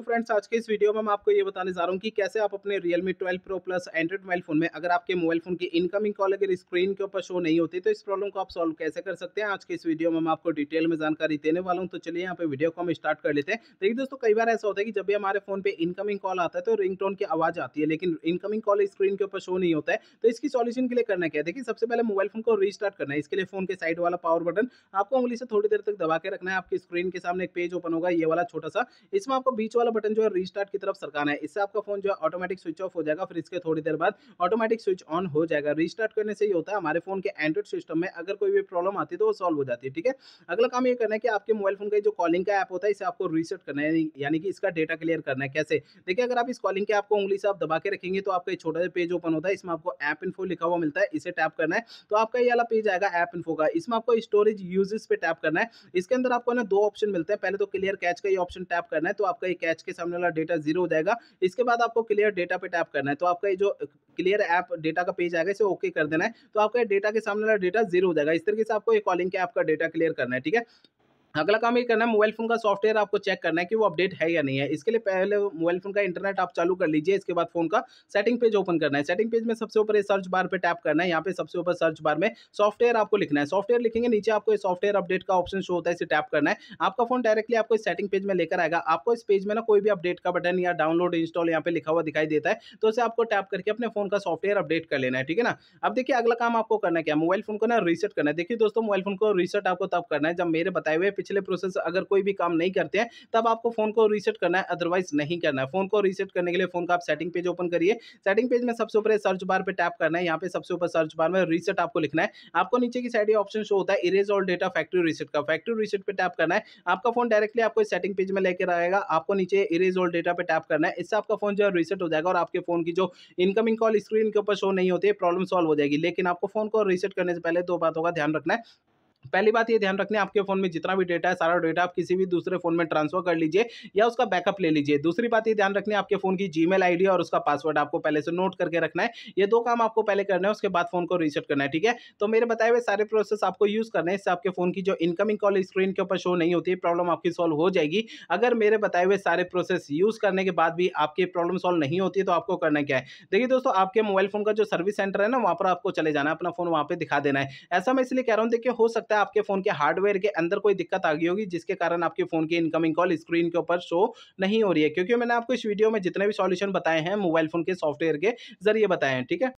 Friends, आज के इस वीडियो में मैं आपको ये बताने जा रहा हूँ कि कैसे आप अपने Realme 12 Pro Plus Android mobile phone में अगर आपके मोबाइल फ़ोन की इनकमिंग कॉल अगर स्क्रीन के ऊपर शो नहीं होती, तो इस प्रॉब्लम को आप सॉल्व कैसे कर सकते हैं। आज के इस वीडियो में मैं आपको डिटेल में जानकारी देने वाला हूँ। तो चलिए यहाँ पे वीडियो को हम स्टार्ट कर लेते हैं। देखिए दोस्तों, कई बार ऐसा होता है कि जब भी हमारे फ़ोन पे इनकमिंग कॉल आता है तो रिंगटोन की आवाज़ आती है, लेकिन इनकमिंग कॉल स्क्रीन के ऊपर शो नहीं होता है। तो इसकी सॉल्यूशन के लिए करना क्या है, देखिए सबसे पहले मोबाइल फ़ोन को रीस्टार्ट करना है। इसके लिए फ़ोन के साइड वाला पावर बटन आपको उँगली से थोड़ी देर तक दबा के रखना है। आपकी स्क्रीन के सामने एक पेज ओपन होगा, ये वाला छोटा-सा। इसमें आपको बीच वाला बटन जो है रीस्टार्ट की तरफ सरकाना है। इससे आपका फ़ोन जो है ऑटोमैटिक स्विच ऑफ हो जाएगा, फिर इसके थोड़ी देर बाद ऑटोमैटिक स्विच ऑन हो जाएगा। रीस्टार्ट करने से ये होता है, हमारे फ़ोन के एंड्रॉइड सिस्टम में अगर कोई भी प्रॉब्लम आती है तो वो सॉल्व हो जाती है, ठीक है? अगला काम ये करना है कि आपके मोबाइल फ़ोन का जो कॉलिंग का ऐप होता है, इसे आपको रीसेट करना है, यानी कि इसका डेटा क्लियर करना है। कैसे? देखिए, अगर आप इस कॉलिंग के ऐप को उँगली से आप दबा के रखेंगे तो आपका एक छोटा-सा पेज ओपन होता है। इसमें आपको ऐप इन्फो लिखा हुआ मिलता है, इसे टैप करना है। तो आपका ये वाला पेज आएगा ऐप इन्फो का। इसमें आपको स्टोरेज यूजेस पे टैप करना है। इसके अंदर आपको ना 2 ऑप्शन मिलते हैं। पहले तो क्लियर कैच का ये ऑप्शन टैप करना है, तो आपका ये कैच के सामने वाला डेटा 0 हो जाएगा। इसके बाद आपको क्लियर डेटा पे टैप करना है, तो आपका ये जो क्लियर ऐप डेटा का पेज आएगा, इसे ओके कर देना है। तो आपका ये डेटा के सामने वाला डेटा 0 हो जाएगा। इस तरीके से आपको ये कॉलिंग के ऐप का डेटा क्लियर करना है, ठीक है? अगला काम ये करना है, मोबाइल फ़ोन का सॉफ्टवेयर आपको चेक करना है कि वो अपडेट है या नहीं है। इसके लिए पहले मोबाइल फ़ोन का इंटरनेट आप चालू कर लीजिए, इसके बाद फ़ोन का सेटिंग पेज ओपन करना है। सेटिंग पेज में सबसे ऊपर ये सर्च बार पे टैप करना है। यहाँ पे सबसे ऊपर सर्च बार में सॉफ्टवेयर आपको लिखना है। सॉफ्टवेयर लिखेंगे, नीचे आपको ये सॉफ्टवेयर अपडेट का ऑप्शन शो होता है, इसे टैप करना है। आपका फ़ोन डायरेक्टली आपको इस सेटिंग पेज में लेकर आएगा। आपको इस पेज में ना कोई भी अपडेट का बटन या डाउनलोड, इंस्टॉल यहाँ पे लिखा हुआ दिखाई देता है, तो इसे आपको टैप करके अपने फ़ोन का सॉफ्टवेयर अपडेट कर लेना है, ठीक है ना? अब देखिए, अगला काम आपको करना क्या है, मोबाइल फ़ोन को ना रीसेट करना है। देखिए दोस्तों, मोबाइल फ़ोन को रीसेट आपको तब करना है जब मेरे बताए हुए पिछले प्रोसेस अगर कोई भी काम नहीं करते हैं, तब आपको फ़ोन को रीसेट करना है, अदरवाइज़ नहीं करना है। फ़ोन को रीसेट करने के लिए फ़ोन का आप सेटिंग पेज ओपन करिए। सेटिंग पेज में सबसे ऊपर सर्च बार पे टैप करना है। यहाँ पे सबसे ऊपर सर्च बार में रीसेट आपको लिखना है। आपको नीचे की साइड ये ऑप्शन शो होता है erase all data factory reset का। फैक्ट्री रीसेट पे टैप करना है। आपका फ़ोन डायरेक्टली आपको इस सेटिंग पेज में लेकर आएगा। आपको नीचे इरेज़ ऑल डेटा पे टैप करना है। इससे आपका फ़ोन जो है रीसेट हो जाएगा और आपके फ़ोन की जो इनकमिंग कॉल स्क्रीन के ऊपर शो नहीं होती है, प्रॉब्लम सॉल्व हो जाएगी। लेकिन आपको फ़ोन को रीसेट करने से पहले 2 बातों का ध्यान रखना है। पहली बात ये ध्यान रखनी है, आपके फ़ोन में जितना भी डेटा है, सारा डेटा आप किसी भी दूसरे फ़ोन में ट्रांसफ़र कर लीजिए या उसका बैकअप ले लीजिए। दूसरी बात ये ध्यान रखनी है, आपके फ़ोन की जीमेल आईडी और उसका पासवर्ड आपको पहले से नोट करके रखना है। ये 2 काम आपको पहले करना है, उसके बाद फ़ोन को रीसेट करना है, ठीक है? तो मेरे बताए हुए सारे प्रोसेस आपको यूज़ करने हैं, इससे आपके फ़ोन की जो इनकमिंग कॉल स्क्रीन के ऊपर शो नहीं होती है, प्रॉब्लम आपकी सॉल्व हो जाएगी। अगर मेरे बताए हुए सारे प्रोसेस यूज़ करने के बाद भी आपकी प्रॉब्लम सॉल्व नहीं होती है, तो आपको करना क्या है? देखिए दोस्तों, आपके मोबाइल फ़ोन का जो सर्विस सेंटर है ना, वहाँ पर आपको चले जाना है, अपना फ़ोन वहाँ पे दिखा देना है। ऐसा मैं इसलिए कह रहा हूँ, देखिए हो सकता है आपके फ़ोन के हार्डवेयर के अंदर कोई दिक्कत आ गई होगी, जिसके कारण आपके फ़ोन की इनकमिंग कॉल स्क्रीन के ऊपर शो नहीं हो रही है, क्योंकि मैंने आपको इस वीडियो में जितने भी सॉल्यूशन बताए हैं मोबाइल फ़ोन के सॉफ्टवेयर के ज़रिए बताए हैं, ठीक है?